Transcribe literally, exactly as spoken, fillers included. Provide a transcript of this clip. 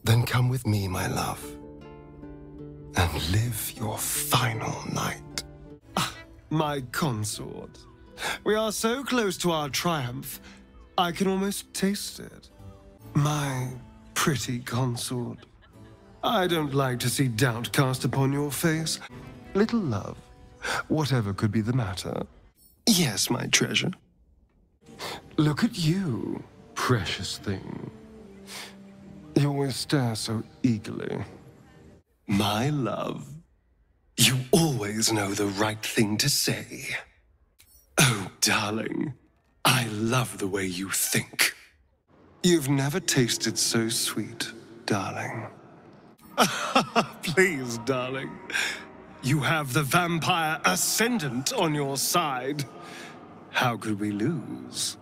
Then come with me, my love, and live your final night. Ah, my consort. We are so close to our triumph, I can almost taste it. My pretty consort. I don't like to see doubt cast upon your face. Little love, whatever could be the matter? Yes, my treasure. Look at you, precious thing. You always stare so eagerly. My love, you always know the right thing to say. Oh, darling, I love the way you think. You've never tasted so sweet, darling. Please, darling. You have the vampire ascendant on your side. How could we lose?